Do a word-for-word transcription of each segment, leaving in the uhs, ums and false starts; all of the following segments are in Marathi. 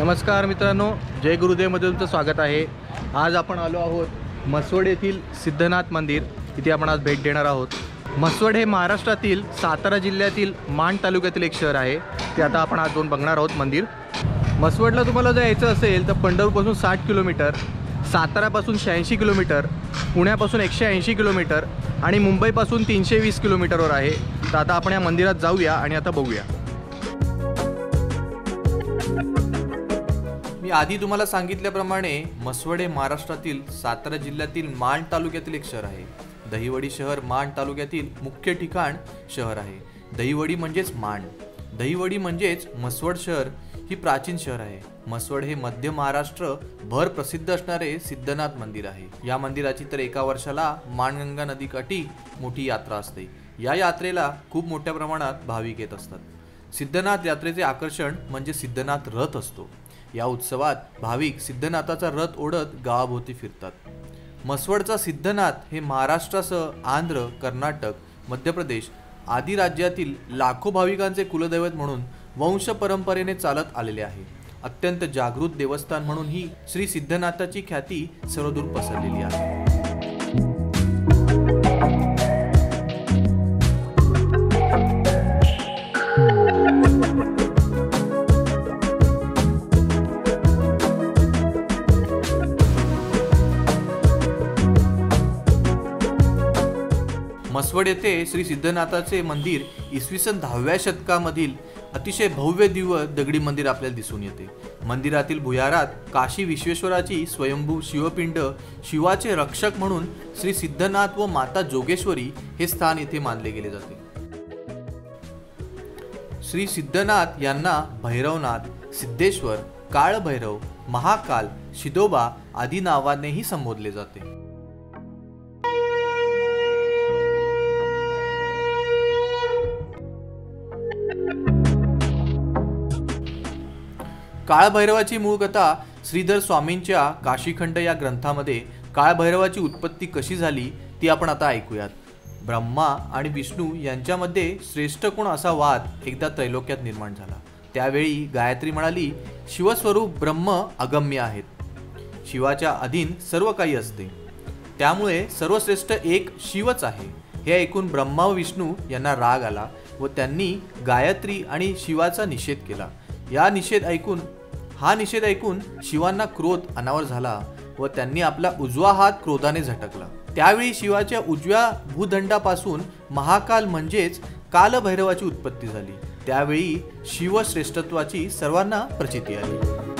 नमस्कार मित्रांनो, जय गुरुदेवमध्ये तुमचं स्वागत आहे। आज आपण आलो आहोत म्हसवड येथील सिद्धनाथ मंदिर, इथे आपण आज भेट देणार आहोत। म्हसवड हे महाराष्ट्रातील सातारा जिल्ह्यातील माण तालुक्यातील एक शहर आहे। ते आता आपण आज जाऊन बघणार आहोत मंदिर। म्हसवडला तुम्हाला जर यायचं असेल तर पंढरपूरपासून साठ किलोमीटर, सातारापासून शहाऐंशी किलोमीटर, पुण्यापासून एकशे ऐंशी किलोमीटर आणि मुंबईपासून तीनशे वीस किलोमीटरवर आहे। तर आता आपण या मंदिरात जाऊया आणि आता बघूया। मी आधी तुम्हाला सांगितल्याप्रमाणे म्हसवड हे महाराष्ट्रातील सातारा जिल्ह्यातील माण तालुक्यातील एक शहर आहे। दहिवडी शहर माण तालुक्यातील मुख्य ठिकाण शहर आहे। दहिवडी म्हणजेच माण, दहिवडी म्हणजेच म्हसवड शहर ही प्राचीन शहर आहे। म्हसवड हे मध्य महाराष्ट्र भर प्रसिद्ध असणारे सिद्धनाथ मंदिर आहे। या मंदिराची तर एका वर्षाला माणगंगा नदीकाठी मोठी यात्रा असते। या यात्रेला खूप मोठ्या प्रमाणात भाविक येत असतात। सिद्धनाथ यात्रेचे आकर्षण म्हणजे सिद्धनाथ रथ असतो। या उत्सवात भाविक सिद्धनाथाचा रथ ओढत गावाभोवती फिरतात। म्हसवडचा सिद्धनाथ हे महाराष्ट्रासह आंध्र, कर्नाटक, मध्य प्रदेश आदी राज्यातील लाखो भाविकांचे कुलदैवत म्हणून वंश परंपरेने चालत आलेले आहे। अत्यंत जागृत देवस्थान म्हणून ही श्री सिद्धनाथाची ख्याती सर्वदूर पसरलेली आहे। म्हसवड येथे श्री सिद्धनाथाचे मंदिर इसवी सन दहाव्या शतकामधील अतिशय भव्य दिव्य दगडी मंदिर आपल्याला दिसून येते। मंदिरातील भुयारात काशी विश्वेश्वराची स्वयंभू शिवपिंड, शिवाचे रक्षक म्हणून श्री सिद्धनाथ व माता जोगेश्वरी हे स्थान येथे मानले गेले जाते। श्री सिद्धनाथ यांना भैरवनाथ, सिद्धेश्वर, काळभैरव, महाकाल, शिदोबा आदी नावानेही संबोधले जाते। काळभैरवाची मूळ कथा श्रीधर स्वामींच्या काशीखंड या ग्रंथामध्ये काळभैरवाची उत्पत्ती कशी झाली ती आपण आता ऐकूयात। ब्रह्मा आणि विष्णू यांच्यामध्ये श्रेष्ठ कोण असा वाद एकदा त्रैलोक्यात निर्माण झाला। त्यावेळी गायत्री म्हणाली, शिवस्वरूप ब्रह्म अगम्य आहेत, शिवाच्या अधीन सर्व काही असते, त्यामुळे सर्वश्रेष्ठ एक शिवच आहे। हे ऐकून ब्रह्मा व विष्णू यांना राग आला व त्यांनी गायत्री आणि शिवाचा निषेध केला। या निषेध ऐकून हा निषेध ऐकून शिवांना क्रोध अनावर झाला व त्यांनी आपला उजवा हात क्रोधाने झटकला। त्यावेळी शिवाच्या उजव्या भूदंडापासून महाकाल म्हणजेच कालभैरवाची उत्पत्ती झाली। त्यावेळी शिवश्रेष्ठत्वाची सर्वांना प्रचिती आली।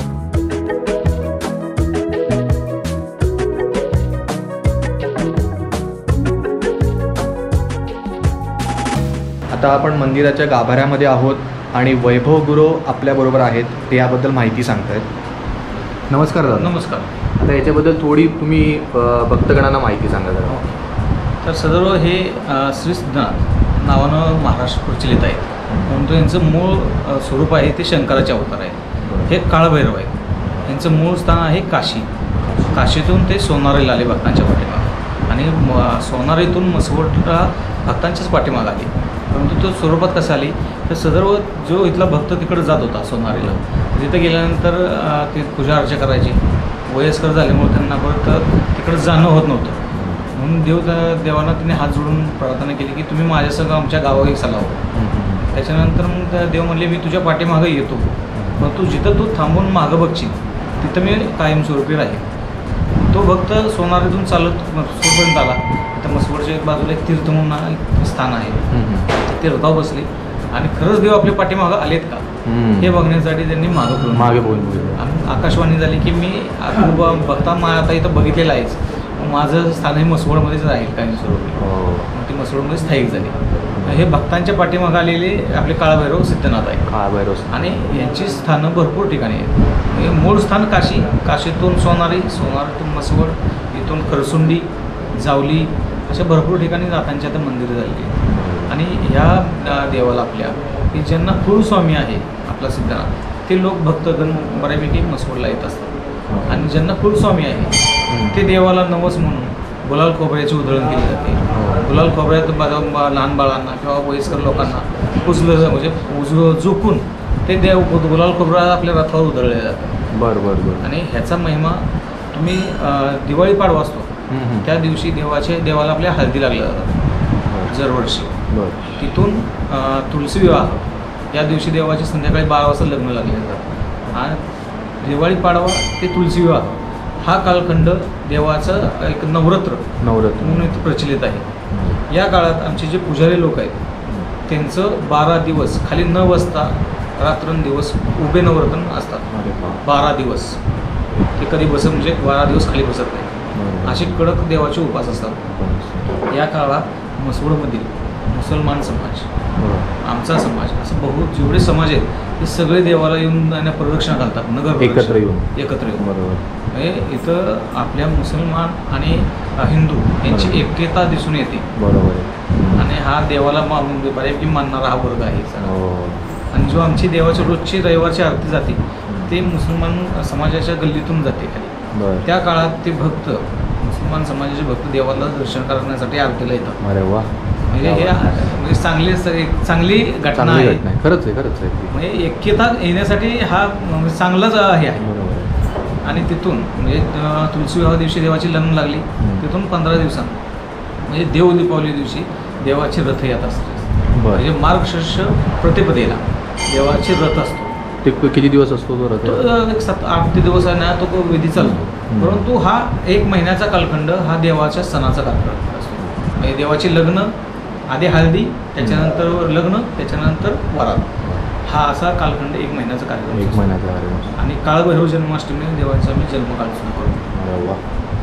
आता आपण मंदिराच्या गाभाऱ्यामध्ये आहोत आणि वैभव गुरु आपल्या बरोबर आहेत, ते याबद्दल माहिती सांगतायत। नमस्कार दादा। नमस्कार। आता याच्याबद्दल थोडी तुम्ही भक्तगणांना माहिती सांगा जरा। तर सदर हे श्री सिद्धनाथ नावानं महाराष्ट्र प्रचलित आहे, परंतु यांचं मूळ स्वरूप आहे ते शंकराचे अवतार आहे। हे काळभैरव आहे। यांचं मूळ स्थान आहे काशी। काशीतून ते सोनारीला आले भक्तांच्या पाठीमाग, आणि सोनारीतून म्हसवडला भक्तांच्याच पाठीमाग आले। परंतु तो स्वरूपात कसं आली तर सदर्व जो इथला भक्त तिकडे जात होता सोनारीला, तिथे गेल्यानंतर ते पूजा अर्चा करायची, वयस्कर झाल्यामुळे त्यांना परत तिकडे जाणं होत नव्हतं। म्हणून देव देवांना तिने हात जोडून प्रार्थना केली की तुम्ही माझ्यासंग आमच्या गावाला चालावं। त्याच्यानंतर मग देव म्हणले, मी तुझ्या पाठीमागं येतो, पण तू जिथं तू थांबून मागं बघशील तिथं मी कायमस्वरूपी राहील। तो भक्त सोनारीतून चालत म्हसवडपर्यंत आला। तर म्हसवडच्या एक बाजूला एक तीर्थ म्हणून एक स्थान आहे, ते रथावर बसले आणि खरंच देव आपल्या पाठीमागं आलेत का हे बघण्यासाठी त्यांनी मागं मागे बोलून आकाशवाणी झाली की मी बघता मा आता इथं बघितलेलं आहेच, माझं स्थान हे म्हसवडमध्येच राहील कायमस्वरूपी। मग ती म्हसवडमध्ये स्थायिक झाली। हे भक्तांच्या पाठीमागं आलेले आपले काळभैरव सिद्धनाथ आहे। काळभैरव आणि यांची स्थानं भरपूर ठिकाणी आहेत। मूळ स्थान काशी, काशीतून सोनारी, सोनारीतून म्हसवड, इथून खरसुंडी, जावली अशा भरपूर ठिकाणी नाथांच्या आता मंदिरं झालेली आहेत। आणि ह्या देवाला आपल्या की ज्यांना कुलस्वामी आहे आपला सिद्धनाथ, ते लोक भक्तगण बऱ्यापैकी म्हसवडला येत असतात। आणि ज्यांना कुलस्वामी आहे ते देवाला नवस म्हणून गुलाल खोबऱ्याची उधळण केली जाते। गुलाल खोबऱ्यात लहान बाळांना किंवा वयस्कर लोकांना पुजलं म्हणजे उज झोपून ते देव गुलाल खोबरा आपल्या रथावर उधळले जातात. बरं बरं बरं. आणि ह्याचा महिमा तुम्ही दिवाळी पाडवा असतो त्या दिवशी देवाचे देवाला आपल्या हळदी लागल्या जातात दरवर्षी. बरं. तिथून तुलसी विवाह या दिवशी देवाचे संध्याकाळी बारा वाजता लग्न लागले जातात. आणि दिवाळी पाडवा ते तुलसी विवाह हा कालखंड देवाचं एक नवरात्र नवरात्र म्हणून इथे प्रचलित आहे. या काळात आमचे जे पुजारी लोक आहेत त्यांचं बारा दिवस खाली न बसता रात्रंदिवस उभे नवरात्र असतात. बारा दिवस ते कधी बसत म्हणजे बारा दिवस खाली बसत नाही असे कडक देवाचे उपास असतात. या काळात मसवडमधील मुसलमान समाज, आमचा समाज असं बहु जेवढे समाज आहेत ते सगळे देवाला येऊन त्यांना प्रदक्षिणा घालतात. नगर एकत्र येऊन एकत्र येऊन बरोबर. म्हणजे इथं आपल्या मुसलमान आणि हिंदू यांची एकता दिसून येते. बरोबर. आणि हा देवाला म्हणजे बऱ्यापैकी मानणारा हा वर्ग आहे. आणि जो आमची देवाची रोजची रविवारची आरती जाते ते मुसलमान समाजाच्या गल्लीतून जाते खाली. त्या काळात ते भक्त मुसलमान समाजाचे भक्त देवाला दर्शन करण्यासाठी आरतीला येतात. अरे वा. म्हणजे हे म्हणजे चांगली चांगली घटना आहे. खरंच आहे खरंच आहे. म्हणजे ऐक्यता येण्यासाठी हा चांगलाच हे आहे. बरोबर. आणि तिथून म्हणजे तुलसी विवाह दिवशी देवाची लग्न लागली तिथून पंधरा दिवसांनी म्हणजे देव दीपावली दिवशी देवाची रथयात्रा असते. म्हणजे मार्गशीर्ष प्रतिपदेला देवाचे रथ असतो. ते किती दिवस असतो तो रथ? एक सात आठ ते दिवस आहे ना तो विधी चालतो. परंतु हा एक महिन्याचा कालखंड हा देवाच्या सणाचा कालखंड असतो. म्हणजे देवाची लग्न आधी हळदी त्याच्यानंतर लग्न त्याच्यानंतर वरात हा असा कालखंड एक महिन्याचा कार्यक्रम. एक महिन्याचा कार्यक्रम. आणि काळभैरव जन्माष्टमी देवाचा आम्ही जन्मकाळ सुरू करतो.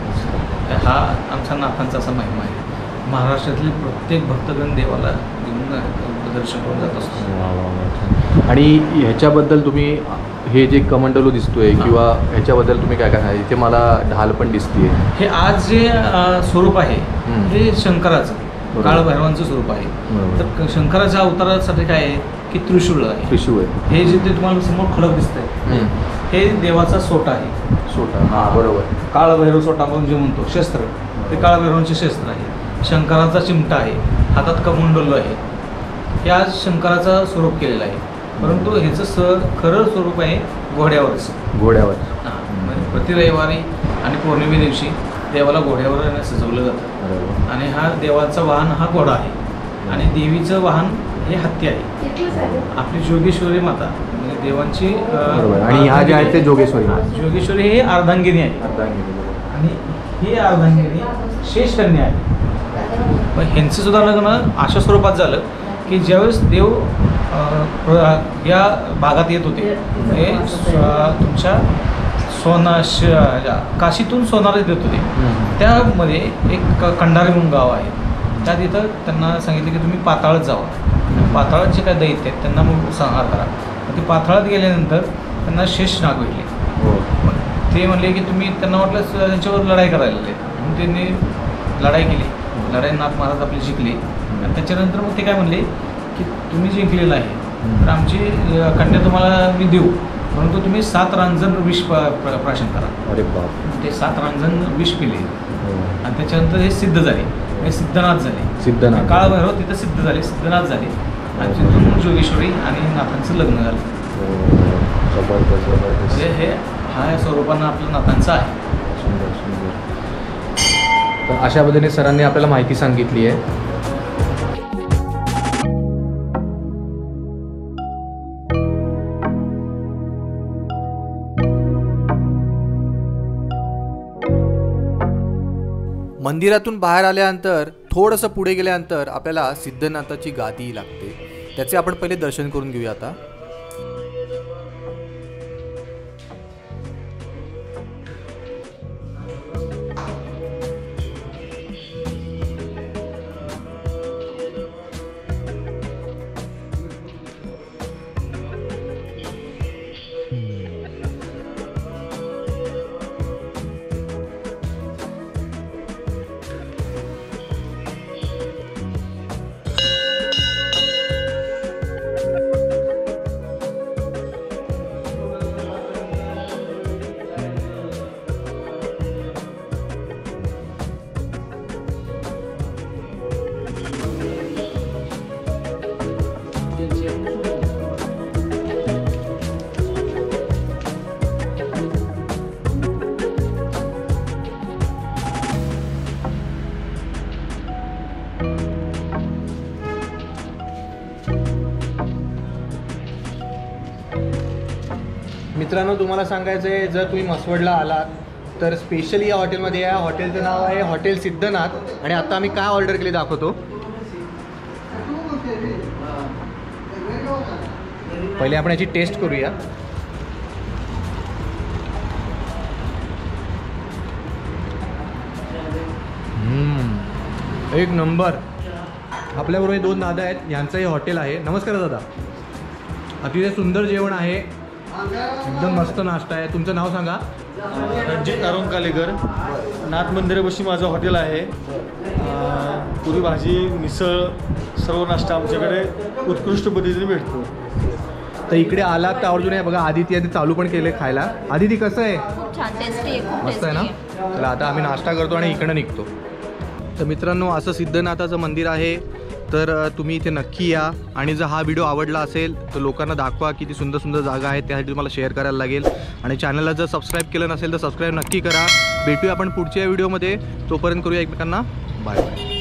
हा आमचा नाथांचा असा महिमा आहे. महाराष्ट्रातले प्रत्येक भक्तगण देवाला घेऊन दर्शन करून जात असतो. आणि ह्याच्याबद्दल तुम्ही हे जे कमंडलू दिसतोय किंवा ह्याच्याबद्दल तुम्ही काय काय सांगा? इथे मला ढाल पण दिसते. हे आज जे स्वरूप आहे हे शंकराचं काळभैरवांचं स्वरूप आहे. तर शंकराच्या अवतारासाठी काय आहे की त्रिशूळ आहे. त्रिशूळ आहे. हे जे ते तुम्हाला समोर खडक दिसतंय हे देवाचा सोटा आहे. सोटा. हां बरोबर. काळभैरव सोटा म्हणून जे म्हणतो शस्त्र ते काळभैरवांचे शस्त्र आहे. शंकराचा चिमटा आहे. हातात कमंडलू आहे. हे आज शंकराचं स्वरूप केलेलं आहे. परंतु ह्याचं स खरं स्वरूप आहे घोड्यावरचं. घोड्यावर. हां म्हणजे प्रति रविवारी आणि पौर्णिमे दिवशी देवाला घोड्यावर सजवलं जातं. आणि हा देवाचा वाहन हा घोडा आहे. आणि देवीचं वाहन हे हत्ती आहे. आपली जोगेश्वरी माता म्हणजे देवांची. आणि ह्या ज्या आहेत ते जोगेश्वरी. जोगेश्वरी हे अर्धांगिनी आहे. अर्धांगिनी. आणि ही अर्धांगिनी शेषकन्या आहे. मग ह्यांचं सुद्धा लग्न अशा स्वरूपात झालं की ज्यावेळेस देव या भागात येत होते हे तुमच्या सोना काशीतून सोनार देत होते. त्यामध्ये एक कंडारी म्हणून गाव आहे. त्या तिथं त्यांना सांगितलं की तुम्ही पाताळात जावा. पाताळात जे काय दैत्य आहेत त्यांना मग संहार करा. ते पाताळात गेल्यानंतर त्यांना शेष नाग भेटले. ते म्हणले की तुम्ही त्यांना वाटलं त्यांच्यावर लढाई करायला लागले म्हणून त्यांनी लढाई केली. लढाई नाथ महाराज आपली जिंकले. आणि त्याच्यानंतर मग ते काय म्हणले की तुम्ही जिंकलेलं आहे तर आमची कन्या तुम्हाला मी देऊ परंतु तुम्ही सात रांजण विष प्राशन करा. अरे बाप. ते सात रांजण विष पिले आणि त्याच्यानंतर हे सिद्ध झाले. हे सिद्धनाथ झाले. सिद्धनाथ. काळभैरव तिथं सिद्ध झाले. सिद्धनाथ झाले आणि तिथून जोगेश्वरी आणि नाथांचं लग्न झालं. म्हणजे हे हा या स्वरूपानं आपल्या नाथांचं आहे. सुंदर सुंदर. तर अशा पद्धतीने सरांनी आपल्याला माहिती सांगितली आहे. मंदिरातून बाहेर आल्यानंतर थोडंसं पुढे गेल्यानंतर आपल्याला सिद्धनाथाची गादी लागते. त्याचे आपण पहिले दर्शन करून घेऊया आता. मित्रांनो, तुम्हाला सांगायचं आहे, जर तुम्ही म्हसवडला आलात तर स्पेशली या हॉटेलमध्ये या. हॉटेलचं नाव आहे हॉटेल सिद्धनाथ. आणि आता आम्ही काय ऑर्डर केली दाखवतो. पहिले आपण याची टेस्ट करूया. एक नंबर. आपल्याबरोबर हे दोन दादा आहेत, यांचंही हॉटेल आहे. नमस्कार दादा. अतिशय सुंदर जेवण आहे, एकदम मस्त नाश्ता आहे. तुमचं नाव सांगा. रणजित अरुण कालेकर. नाथ मंदिरापाशी माझं हॉटेल आहे. पुरी भाजी, मिसळ, सर्व नाश्ता आमच्याकडे उत्कृष्ट पद्धतीने भेटतो. तर इकडे आलात तर आवर्जून आहे. बघा आदिती आधी चालू पण केले खायला. आदिती कसं आहे? छान, टेस्टी आहे, खूप मस्त आहे ना. चला आता आम्ही नाश्ता करतो आणि इकडं निघतो. तर मित्रांनो, असं सिद्धनाथाचं मंदिर आहे. तर तुम्ही इथे नक्की या. आणि जर हा व्हिडिओ आवडला असेल तर लोकांना दाखवा किती सुंदर सुंदर जागा आहेत. त्यासाठी तुम्हाला शेअर करायला लागेल. आणि चॅनलला जर सबस्क्राईब केलं नसेल तर सबस्क्राईब नक्की करा. भेटूया आपण पुढच्या व्हिडिओमध्ये. तोपर्यंत करूया एकमेकांना बाय बाय.